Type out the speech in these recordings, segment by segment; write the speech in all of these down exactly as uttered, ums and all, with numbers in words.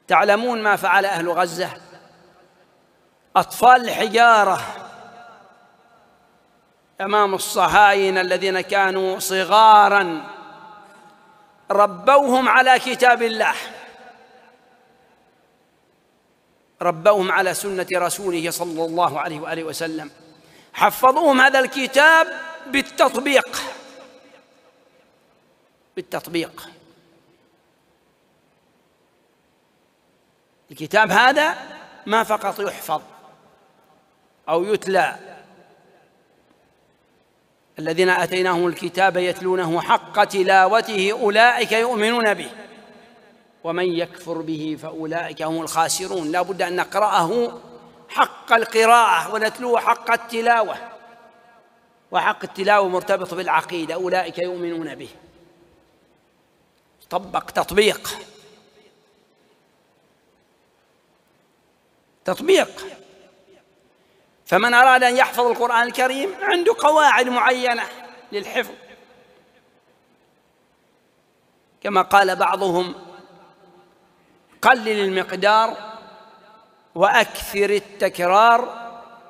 تعلمون ما فعل أهل غزة؟ أطفال الحجارة أمام الصهاينة الذين كانوا صغاراً ربوهم على كتاب الله، ربوهم على سنة رسوله صلى الله عليه وآله وسلم، حفظوهم هذا الكتاب بالتطبيق بالتطبيق الكتاب هذا ما فقط يحفظ أو يتلى، الذين آتيناهم الكتاب يتلونه حق تلاوته أولئك يؤمنون به ومن يكفر به فأولئك هم الخاسرون. لا بد أن نقرأه حق القراءة ونتلوه حق التلاوة، وحق التلاوة مرتبط بالعقيدة، أولئك يؤمنون به. طبق تطبيق تطبيق فمن أراد أن يحفظ القرآن الكريم عنده قواعد معينة للحفظ، كما قال بعضهم: قلل المقدار وأكثر التكرار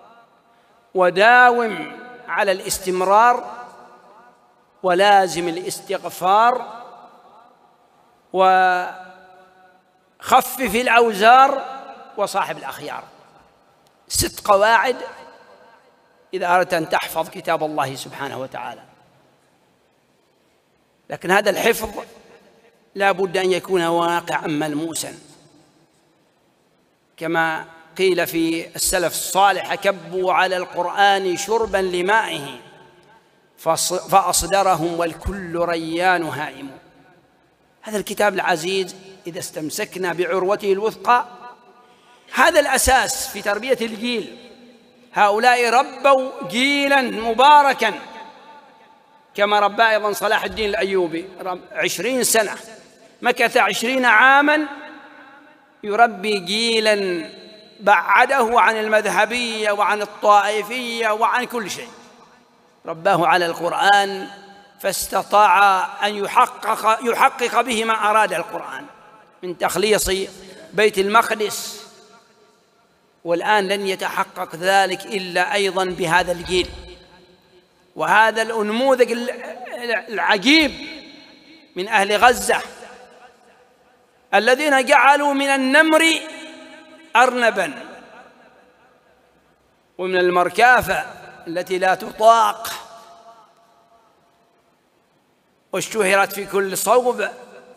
وداوم على الاستمرار ولازم الاستغفار وخفف الأوزار وصاحب الأخيار. ست قواعد إذا أردت أن تحفظ كتاب الله سبحانه وتعالى. لكن هذا الحفظ لا بد أن يكون واقعا ملموسا، كما قيل في السلف الصالح: كبوا على القرآن شربا لمائه فأصدرهم والكل ريان هائم. هذا الكتاب العزيز إذا استمسكنا بعروته الوثقى هذا الأساس في تربية الجيل. هؤلاء ربوا جيلا مباركا كما ربى أيضا صلاح الدين الأيوبي، عشرين سنة مكث عشرين عاما يربي جيلا بعده عن المذهبية وعن الطائفية وعن كل شيء، رباه على القرآن فاستطاع أن يحقق, يحقق به ما أراد القرآن من تخليص بيت المقدس، والآن لن يتحقق ذلك إلا أيضا بهذا الجيل وهذا النموذج العجيب من أهل غزة الذين جعلوا من النمر أرنبا ومن المركافة التي لا تطاق واشتهرت في كل صوب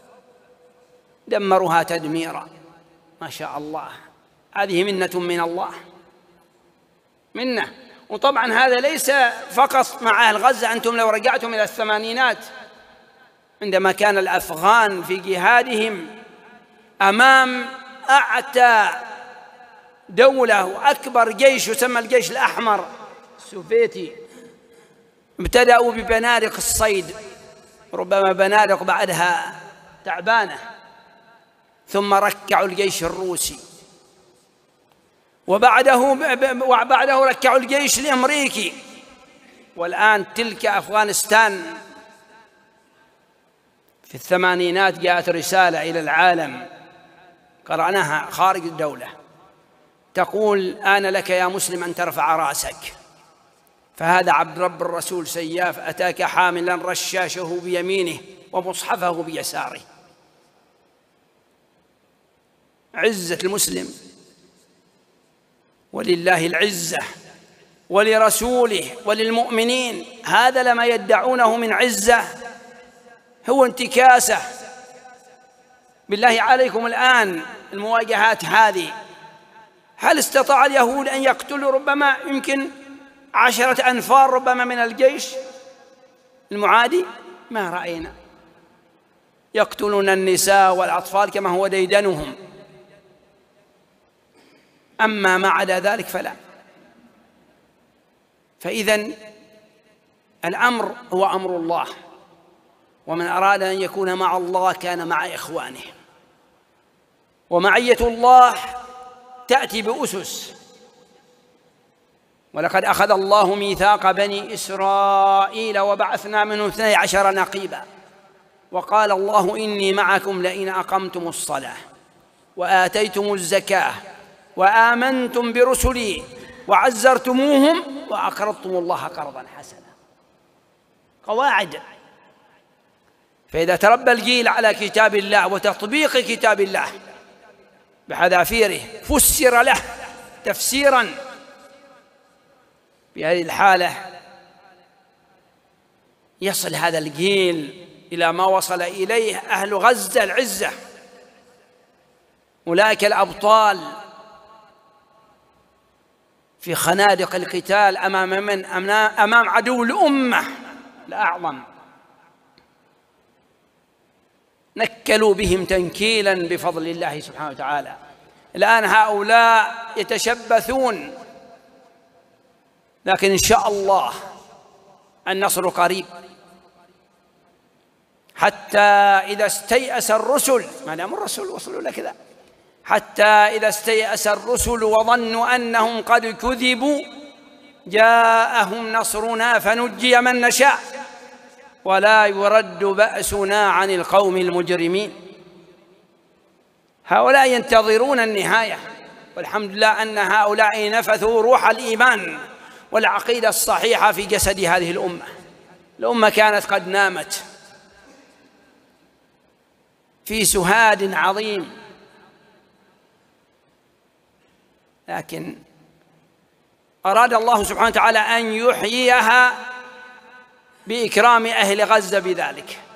دمروها تدميرا. ما شاء الله، هذه منة من الله، منة. وطبعا هذا ليس فقط مع أهل غزة، أنتم لو رجعتم إلى الثمانينات عندما كان الأفغان في جهادهم أمام أعتى دولة وأكبر جيش يسمى الجيش الأحمر السوفيتي، ابتدأوا ببنادق الصيد، ربما بنادق بعدها تعبانة، ثم ركعوا الجيش الروسي، وبعده وبعده ركعوا الجيش الأمريكي، والآن تلك أفغانستان. في الثمانينات جاءت رسالة إلى العالم قرأناها خارج الدولة تقول: آن لك يا مسلم أن ترفع رأسك، فهذا عبد رب الرسول سياف أتاك حاملا رشاشه بيمينه ومصحفه بيساره. عزة المسلم، ولله العزة ولرسوله وللمؤمنين، هذا لما يدعونه من عزة هو انتكاسة. بالله عليكم الآن المواجهات هذه، هل استطاع اليهود أن يقتلوا ربما يمكن عشرة أنفار ربما من الجيش المعادي؟ ما رأينا. يقتلون النساء والأطفال كما هو ديدنهم، أما ما عدا ذلك فلا. فإذن الأمر هو أمر الله، ومن أراد أن يكون مع الله كان مع إخوانه، ومعية الله تأتي بأسس. ولقد أخذ الله ميثاق بني إسرائيل وبعثنا منهم اثني عشر نقيبا، وقال الله: إني معكم لئن أقمتم الصلاة وآتيتم الزكاة وآمنتم برسلي وعزرتموهم وأقرضتم الله قرضا حسنا. قواعد. فإذا تربى الجيل على كتاب الله وتطبيق كتاب الله بحذافيره فسر له تفسيرا، في هذه الحالة يصل هذا الجيل إلى ما وصل إليه أهل غزة العزة، أولئك الأبطال في خنادق القتال أمام من؟ أمام عدو الأمة الأعظم، نكلوا بهم تنكيلا بفضل الله سبحانه وتعالى. الآن هؤلاء يتشبثون، لكن إن شاء الله النصر قريب. حتى إذا استيأس الرسل، ما دام الرسل وصلوا لكذا، حتى إذا استيأس الرسل وظنوا أنهم قد كذبوا جاءهم نصرنا فنجي من نشاء ولا يرد بأسنا عن القوم المجرمين. هؤلاء ينتظرون النهاية، والحمد لله أن هؤلاء نفثوا روح الإيمان والعقيدة الصحيحة في جسد هذه الأمة. الأمة كانت قد نامت في سهاد عظيم، لكن أراد الله سبحانه وتعالى أن يحييها بإكرام أهل غزة بذلك.